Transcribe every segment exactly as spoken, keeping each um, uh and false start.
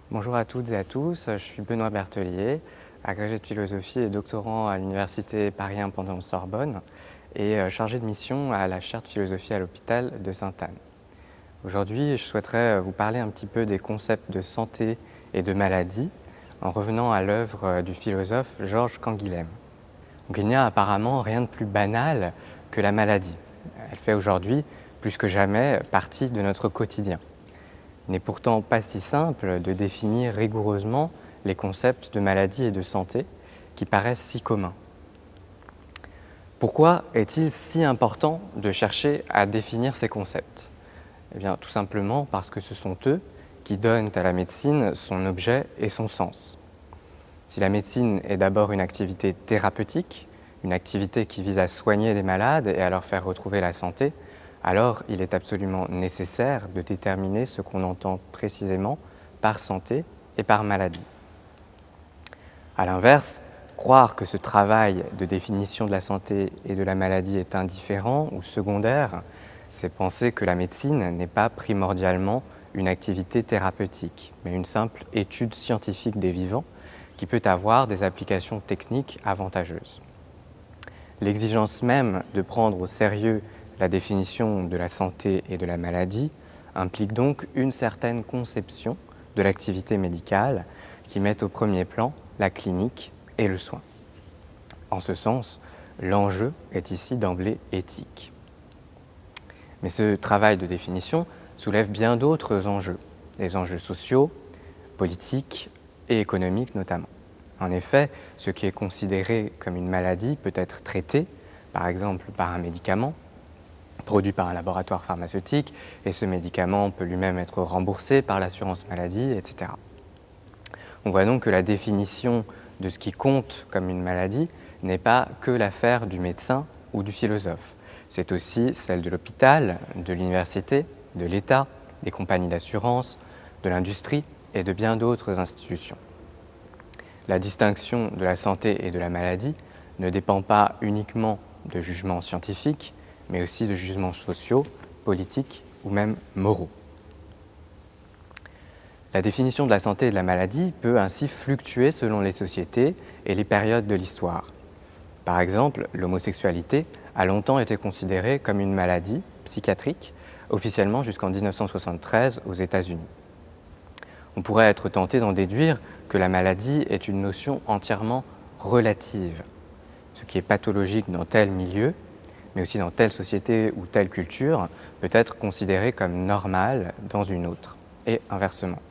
Bonjour à toutes et à tous, je suis Benoît Berthelier, agrégé de philosophie et doctorant à l'Université Paris un Panthéon-Sorbonne et chargé de mission à la chaire de philosophie à l'hôpital de Sainte-Anne. Aujourd'hui, je souhaiterais vous parler un petit peu des concepts de santé et de maladie en revenant à l'œuvre du philosophe Georges Canguilhem. Donc, il n'y a apparemment rien de plus banal que la maladie. Elle fait aujourd'hui, plus que jamais, partie de notre quotidien. Il n'est pourtant pas si simple de définir rigoureusement les concepts de maladie et de santé qui paraissent si communs. Pourquoi est-il si important de chercher à définir ces concepts? Eh bien, tout simplement parce que ce sont eux qui donnent à la médecine son objet et son sens. Si la médecine est d'abord une activité thérapeutique, une activité qui vise à soigner les malades et à leur faire retrouver la santé, alors il est absolument nécessaire de déterminer ce qu'on entend précisément par santé et par maladie. A l'inverse, croire que ce travail de définition de la santé et de la maladie est indifférent ou secondaire, c'est penser que la médecine n'est pas primordialement une activité thérapeutique, mais une simple étude scientifique des vivants qui peut avoir des applications techniques avantageuses. L'exigence même de prendre au sérieux la définition de la santé et de la maladie implique donc une certaine conception de l'activité médicale qui met au premier plan la clinique et le soin. En ce sens, l'enjeu est ici d'emblée éthique. Mais ce travail de définition soulève bien d'autres enjeux, les enjeux sociaux, politiques et économiques notamment. En effet, ce qui est considéré comme une maladie peut être traité, par exemple par un médicament, produit par un laboratoire pharmaceutique, et ce médicament peut lui-même être remboursé par l'assurance maladie, et cetera. On voit donc que la définition de ce qui compte comme une maladie n'est pas que l'affaire du médecin ou du philosophe. C'est aussi celle de l'hôpital, de l'université, de l'État, des compagnies d'assurance, de l'industrie et de bien d'autres institutions. La distinction de la santé et de la maladie ne dépend pas uniquement de jugements scientifiques, mais aussi de jugements sociaux, politiques ou même moraux. La définition de la santé et de la maladie peut ainsi fluctuer selon les sociétés et les périodes de l'histoire. Par exemple, l'homosexualité a longtemps été considérée comme une maladie psychiatrique, officiellement jusqu'en mille neuf cent soixante-treize aux États-Unis. On pourrait être tenté d'en déduire que la maladie est une notion entièrement relative. Ce qui est pathologique dans tel milieu, mais aussi dans telle société ou telle culture, peut être considéré comme normal dans une autre, et inversement.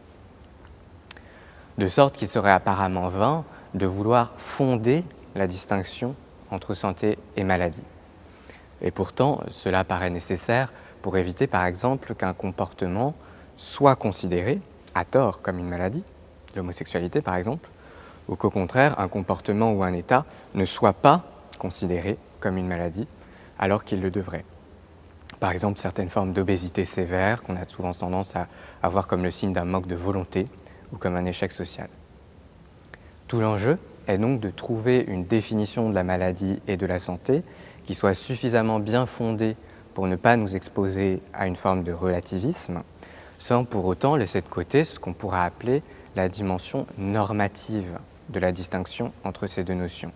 De sorte qu'il serait apparemment vain de vouloir fonder la distinction entre santé et maladie. Et pourtant, cela paraît nécessaire pour éviter par exemple qu'un comportement soit considéré, à tort, comme une maladie, l'homosexualité par exemple, ou qu'au contraire, un comportement ou un état ne soit pas considéré comme une maladie, alors qu'il le devrait. Par exemple, certaines formes d'obésité sévère qu'on a souvent tendance à avoir comme le signe d'un manque de volonté ou comme un échec social. Tout l'enjeu est donc de trouver une définition de la maladie et de la santé qui soit suffisamment bien fondée pour ne pas nous exposer à une forme de relativisme, sans pour autant laisser de côté ce qu'on pourra appeler la dimension normative de la distinction entre ces deux notions.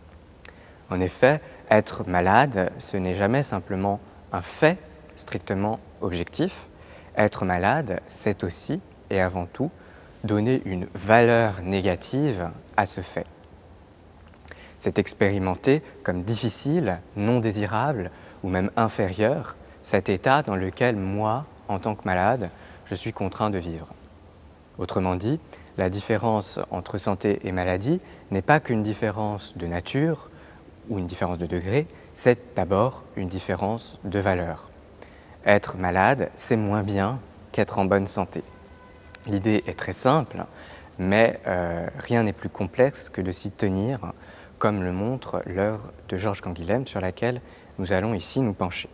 En effet, être malade, ce n'est jamais simplement un fait strictement objectif. Être malade, c'est aussi et avant tout donner une valeur négative à ce fait. C'est expérimenter comme difficile, non désirable ou même inférieur cet état dans lequel moi, en tant que malade, je suis contraint de vivre. Autrement dit, la différence entre santé et maladie n'est pas qu'une différence de nature ou une différence de degré, c'est d'abord une différence de valeur. Être malade, c'est moins bien qu'être en bonne santé. L'idée est très simple, mais euh, rien n'est plus complexe que de s'y tenir, comme le montre l'œuvre de Georges Canguilhem sur laquelle nous allons ici nous pencher.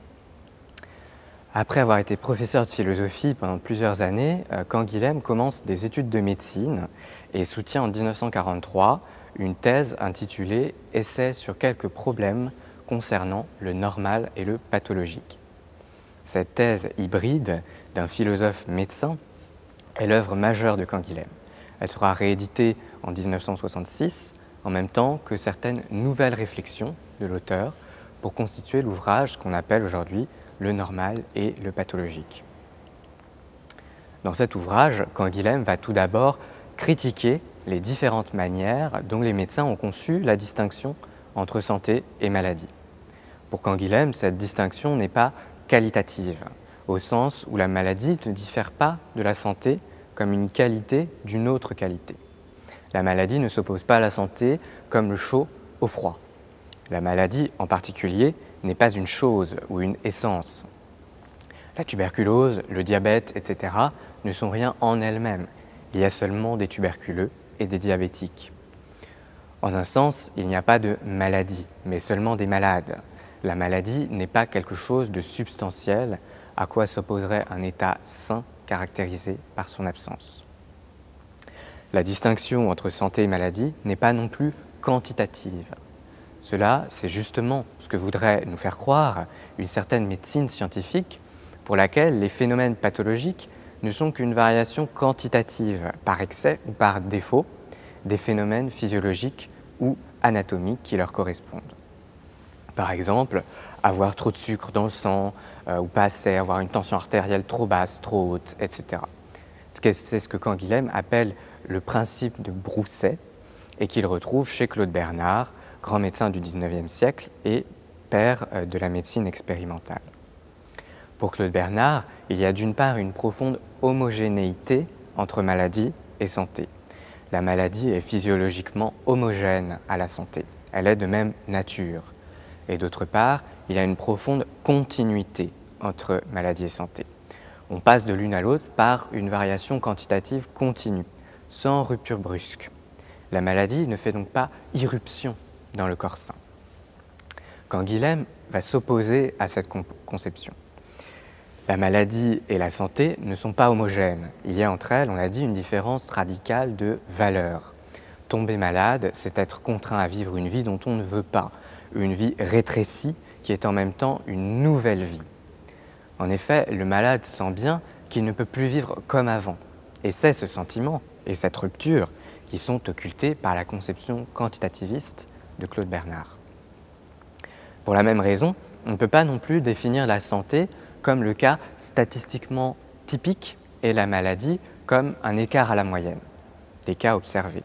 Après avoir été professeur de philosophie pendant plusieurs années, Canguilhem commence des études de médecine et soutient en mille neuf cent quarante-trois une thèse intitulée « Essai sur quelques problèmes concernant le normal et le pathologique ». Cette thèse hybride d'un philosophe médecin est l'œuvre majeure de Canguilhem. Elle sera rééditée en mille neuf cent soixante-six, en même temps que certaines nouvelles réflexions de l'auteur pour constituer l'ouvrage qu'on appelle aujourd'hui le normal et le pathologique. Dans cet ouvrage, Canguilhem va tout d'abord critiquer les différentes manières dont les médecins ont conçu la distinction entre santé et maladie. Pour Canguilhem, cette distinction n'est pas qualitative, au sens où la maladie ne diffère pas de la santé comme une qualité d'une autre qualité. La maladie ne s'oppose pas à la santé comme le chaud au froid. La maladie, en particulier, n'est pas une chose ou une essence. La tuberculose, le diabète, et cetera ne sont rien en elles-mêmes. Il y a seulement des tuberculeux et des diabétiques. En un sens, il n'y a pas de maladie, mais seulement des malades. La maladie n'est pas quelque chose de substantiel à quoi s'opposerait un état sain caractérisé par son absence. La distinction entre santé et maladie n'est pas non plus quantitative. Cela, c'est justement ce que voudrait nous faire croire une certaine médecine scientifique pour laquelle les phénomènes pathologiques ne sont qu'une variation quantitative, par excès ou par défaut, des phénomènes physiologiques ou anatomiques qui leur correspondent. Par exemple, avoir trop de sucre dans le sang euh, ou pas assez, avoir une tension artérielle trop basse, trop haute, et cetera. C'est ce que Canguilhem appelle le principe de Broussais et qu'il retrouve chez Claude Bernard, grand médecin du dix-neuvième siècle et père euh, de la médecine expérimentale. Pour Claude Bernard, il y a d'une part une profonde homogénéité entre maladie et santé. La maladie est physiologiquement homogène à la santé, elle est de même nature. Et d'autre part, il y a une profonde continuité entre maladie et santé. On passe de l'une à l'autre par une variation quantitative continue, sans rupture brusque. La maladie ne fait donc pas irruption dans le corps sain. Canguilhem va s'opposer à cette conception. La maladie et la santé ne sont pas homogènes. Il y a entre elles, on l'a dit, une différence radicale de valeur. Tomber malade, c'est être contraint à vivre une vie dont on ne veut pas, une vie rétrécie qui est en même temps une nouvelle vie. En effet, le malade sent bien qu'il ne peut plus vivre comme avant. Et c'est ce sentiment et cette rupture qui sont occultés par la conception quantitativiste de Claude Bernard. Pour la même raison, on ne peut pas non plus définir la santé comme le cas statistiquement typique et la maladie comme un écart à la moyenne, des cas observés.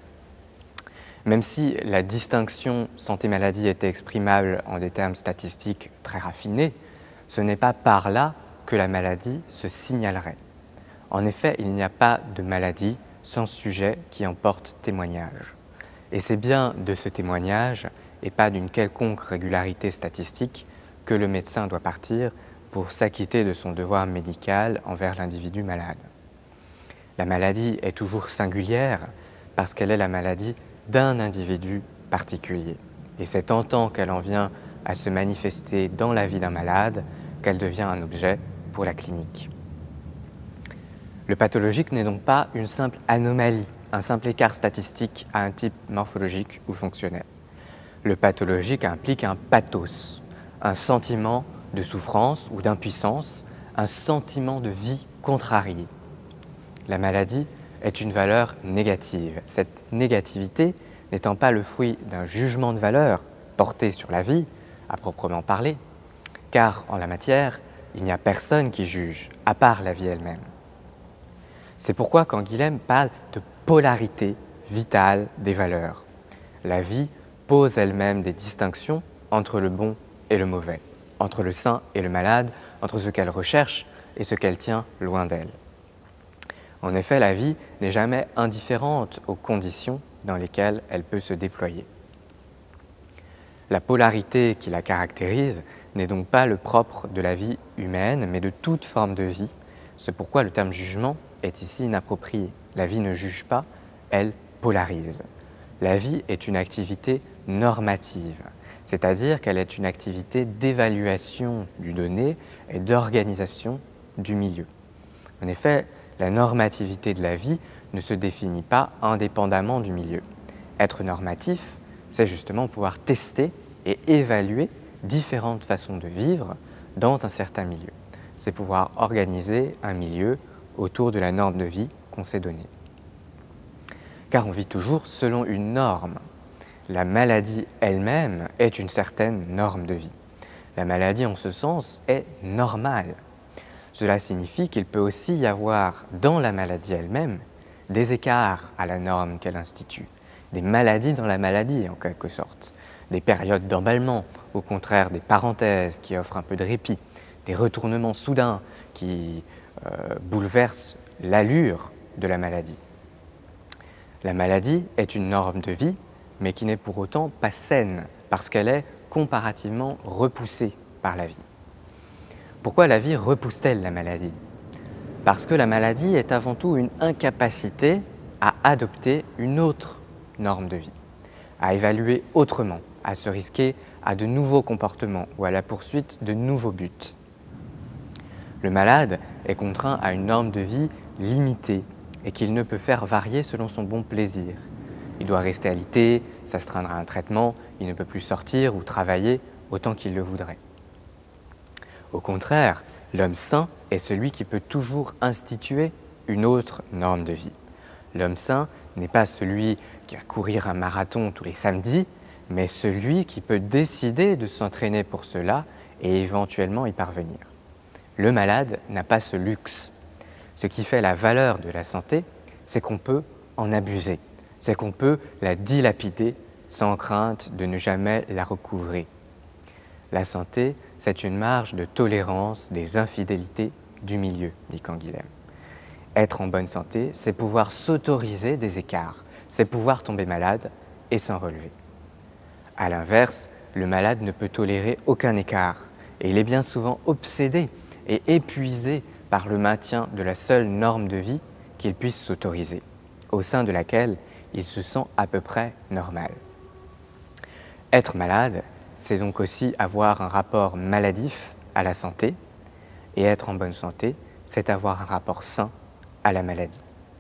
Même si la distinction santé-maladie était exprimable en des termes statistiques très raffinés, ce n'est pas par là que la maladie se signalerait. En effet, il n'y a pas de maladie sans sujet qui en porte témoignage. Et c'est bien de ce témoignage, et pas d'une quelconque régularité statistique, que le médecin doit partir pour s'acquitter de son devoir médical envers l'individu malade. La maladie est toujours singulière parce qu'elle est la maladie d'un individu particulier. Et c'est en tant qu'elle en vient à se manifester dans la vie d'un malade qu'elle devient un objet pour la clinique. Le pathologique n'est donc pas une simple anomalie, un simple écart statistique à un type morphologique ou fonctionnel. Le pathologique implique un pathos, un sentiment de souffrance ou d'impuissance, un sentiment de vie contrariée. La maladie est une valeur négative. Cette négativité n'étant pas le fruit d'un jugement de valeur porté sur la vie, à proprement parler, car en la matière, il n'y a personne qui juge, à part la vie elle-même. C'est pourquoi Canguilhem parle de polarité vitale des valeurs. La vie pose elle-même des distinctions entre le bon et le mauvais, entre le sain et le malade, entre ce qu'elle recherche et ce qu'elle tient loin d'elle. En effet, la vie n'est jamais indifférente aux conditions dans lesquelles elle peut se déployer. La polarité qui la caractérise n'est donc pas le propre de la vie humaine, mais de toute forme de vie. C'est pourquoi le terme jugement est ici inapproprié. La vie ne juge pas, elle polarise. La vie est une activité normative, c'est-à-dire qu'elle est une activité d'évaluation du donné et d'organisation du milieu. En effet, la normativité de la vie ne se définit pas indépendamment du milieu. Être normatif, c'est justement pouvoir tester et évaluer différentes façons de vivre dans un certain milieu. C'est pouvoir organiser un milieu autour de la norme de vie qu'on s'est donnée. car on vit toujours selon une norme. La maladie elle-même est une certaine norme de vie. La maladie, en ce sens, est normale. Cela signifie qu'il peut aussi y avoir dans la maladie elle-même des écarts à la norme qu'elle institue, des maladies dans la maladie en quelque sorte, des périodes d'emballement, au contraire des parenthèses qui offrent un peu de répit, des retournements soudains qui euh, bouleversent l'allure de la maladie. La maladie est une norme de vie, mais qui n'est pour autant pas saine, parce qu'elle est comparativement repoussée par la vie. Pourquoi la vie repousse-t-elle la maladie? Parce que la maladie est avant tout une incapacité à adopter une autre norme de vie, à évaluer autrement, à se risquer à de nouveaux comportements ou à la poursuite de nouveaux buts. Le malade est contraint à une norme de vie limitée et qu'il ne peut faire varier selon son bon plaisir. Il doit rester alité, s'astreindre à un traitement, il ne peut plus sortir ou travailler autant qu'il le voudrait. Au contraire, l'homme sain est celui qui peut toujours instituer une autre norme de vie. L'homme sain n'est pas celui qui va courir un marathon tous les samedis, mais celui qui peut décider de s'entraîner pour cela et éventuellement y parvenir. Le malade n'a pas ce luxe. Ce qui fait la valeur de la santé, c'est qu'on peut en abuser, c'est qu'on peut la dilapider sans crainte de ne jamais la recouvrer. La santé, c'est une marge de tolérance des infidélités du milieu, dit Canguilhem. Être en bonne santé, c'est pouvoir s'autoriser des écarts, c'est pouvoir tomber malade et s'en relever. À l'inverse, le malade ne peut tolérer aucun écart et il est bien souvent obsédé et épuisé par le maintien de la seule norme de vie qu'il puisse s'autoriser, au sein de laquelle il se sent à peu près normal. Être malade, c'est donc aussi avoir un rapport maladif à la santé, et être en bonne santé, c'est avoir un rapport sain à la maladie.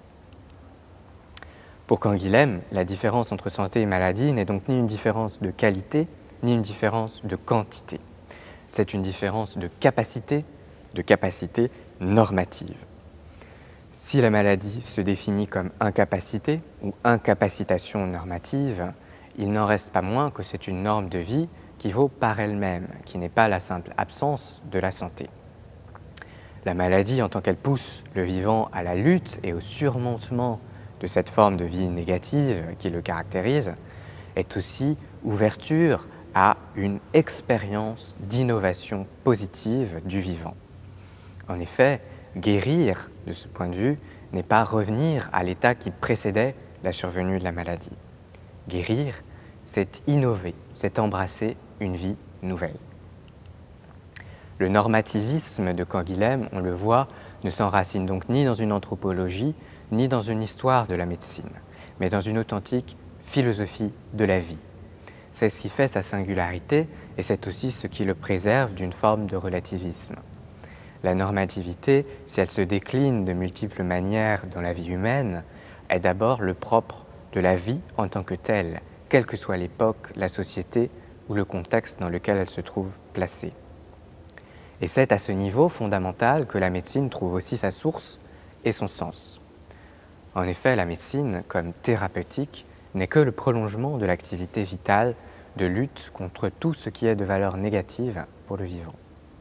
Pour Canguilhem, la différence entre santé et maladie n'est donc ni une différence de qualité, ni une différence de quantité. C'est une différence de capacité, de capacité normative. Si la maladie se définit comme incapacité ou incapacitation normative, il n'en reste pas moins que c'est une norme de vie qui vaut par elle-même, qui n'est pas la simple absence de la santé. La maladie, en tant qu'elle pousse le vivant à la lutte et au surmontement de cette forme de vie négative qui le caractérise, est aussi ouverture à une expérience d'innovation positive du vivant. En effet, guérir, de ce point de vue, n'est pas revenir à l'état qui précédait la survenue de la maladie. Guérir, c'est innover, c'est embrasser une vie nouvelle. Le normativisme de Canguilhem, on le voit, ne s'enracine donc ni dans une anthropologie, ni dans une histoire de la médecine, mais dans une authentique philosophie de la vie. C'est ce qui fait sa singularité et c'est aussi ce qui le préserve d'une forme de relativisme. La normativité, si elle se décline de multiples manières dans la vie humaine, est d'abord le propre de la vie en tant que telle, quelle que soit l'époque, la société ou le contexte dans lequel elle se trouve placée. Et c'est à ce niveau fondamental que la médecine trouve aussi sa source et son sens. En effet, la médecine, comme thérapeutique, n'est que le prolongement de l'activité vitale de lutte contre tout ce qui est de valeur négative pour le vivant.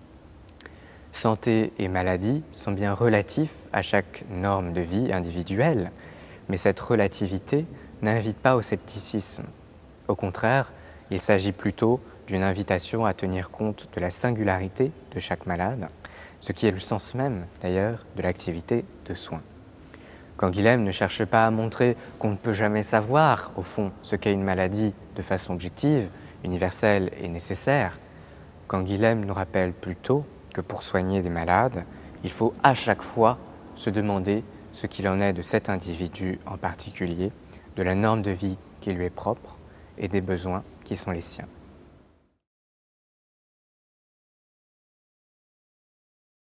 Santé et maladie sont bien relatifs à chaque norme de vie individuelle, mais cette relativité n'invite pas au scepticisme. Au contraire, il s'agit plutôt d'une invitation à tenir compte de la singularité de chaque malade, ce qui est le sens même, d'ailleurs, de l'activité de soins. Canguilhem ne cherche pas à montrer qu'on ne peut jamais savoir, au fond, ce qu'est une maladie de façon objective, universelle et nécessaire. Canguilhem nous rappelle plutôt que pour soigner des malades, il faut à chaque fois se demander ce qu'il en est de cet individu en particulier, de la norme de vie qui lui est propre et des besoins qui sont les siens.